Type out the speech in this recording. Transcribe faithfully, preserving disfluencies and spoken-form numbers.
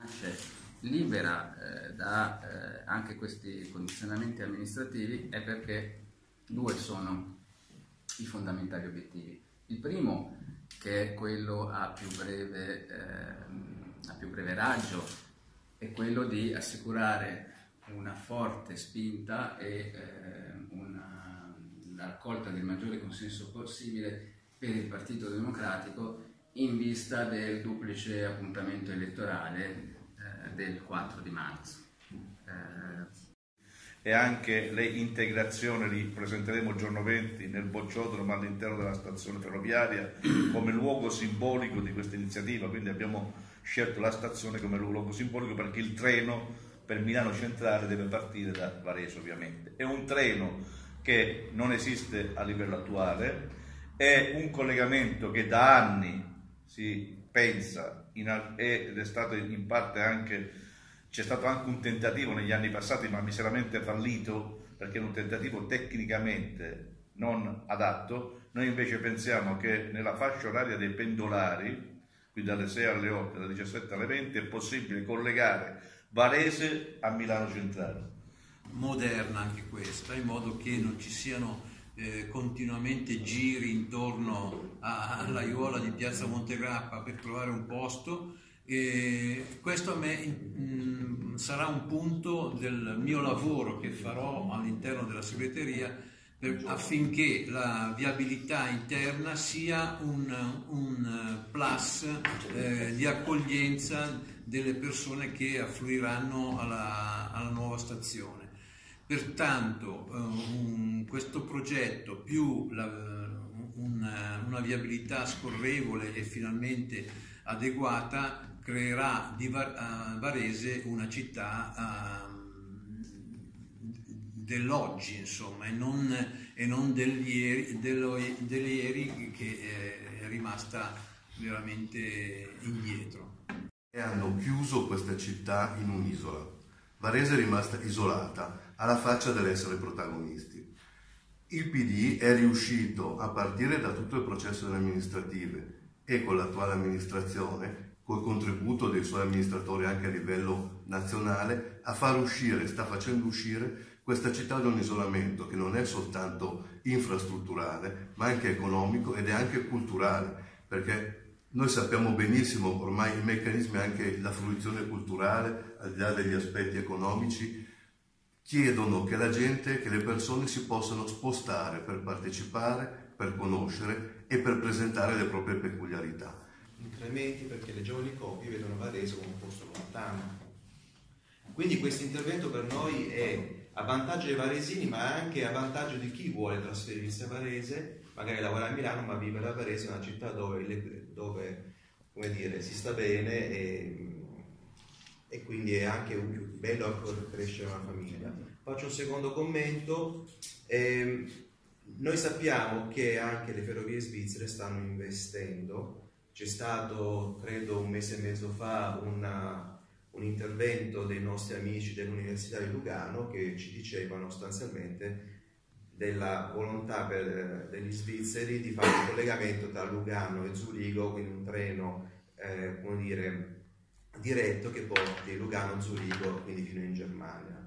libera eh, da eh, anche questi condizionamenti amministrativi è perché due sono i fondamentali obiettivi. Il primo, che è quello a più breve, eh, a più breve raggio, è quello di assicurare una forte spinta e eh, una, la raccolta del maggiore consenso possibile per il Partito Democratico in vista del duplice appuntamento elettorale eh, del quattro di marzo. Eh, e anche le integrazioni li presenteremo il giorno venti nel bocciotolo, ma all'interno della stazione ferroviaria, come luogo simbolico di questa iniziativa. Quindi abbiamo scelto la stazione come luogo simbolico perché il treno per Milano Centrale deve partire da Varese, ovviamente. È un treno che non esiste a livello attuale, è un collegamento che da anni si pensa in, ed è stato in parte anche, c'è stato anche un tentativo negli anni passati, ma miseramente fallito, perché è un tentativo tecnicamente non adatto. Noi invece pensiamo che nella fascia oraria dei pendolari, qui dalle sei alle otto, dalle diciassette alle venti, è possibile collegare Varese a Milano Centrale. Moderna anche questa, in modo che non ci siano eh, continuamente giri intorno a, all'aiuola di Piazza Montegrappa per trovare un posto. E questo a me mh, sarà un punto del mio lavoro che farò all'interno della segreteria per, affinché la viabilità interna sia un, un plus eh, di accoglienza delle persone che affluiranno alla, alla nuova stazione. Pertanto eh, un, questo progetto più la, una, una viabilità scorrevole e finalmente adeguata creerà di Varese una città uh, dell'oggi, insomma, e non, e non degli ieri, dello, degli ieri che è rimasta veramente indietro. E hanno chiuso questa città in un'isola. Varese è rimasta isolata, alla faccia dell'essere protagonisti. Il P D è riuscito, a partire da tutto il processo delle amministrative e con l'attuale amministrazione, col contributo dei suoi amministratori anche a livello nazionale, a far uscire, sta facendo uscire questa città da un isolamento che non è soltanto infrastrutturale, ma anche economico ed è anche culturale, perché noi sappiamo benissimo ormai i meccanismi, anche la fruizione culturale, al di là degli aspetti economici, chiedono che la gente, che le persone si possano spostare per partecipare, per conoscere e per presentare le proprie peculiarità. Incrementi perché le giovani coppie vedono Varese come un posto lontano. Quindi questo intervento per noi è a vantaggio dei varesini, ma anche a vantaggio di chi vuole trasferirsi a Varese, magari lavora a Milano, ma vive a Varese, una città dove, dove come dire, si sta bene e, e quindi è anche più bello ancora crescere una famiglia. Faccio un secondo commento. Eh, noi sappiamo che anche le ferrovie svizzere stanno investendo. C'è stato, credo un mese e mezzo fa, una, un intervento dei nostri amici dell'Università di Lugano che ci dicevano sostanzialmente della volontà per, degli svizzeri di fare un collegamento tra Lugano e Zurigo, quindi un treno eh, come dire, diretto che porti Lugano-Zurigo, quindi fino in Germania.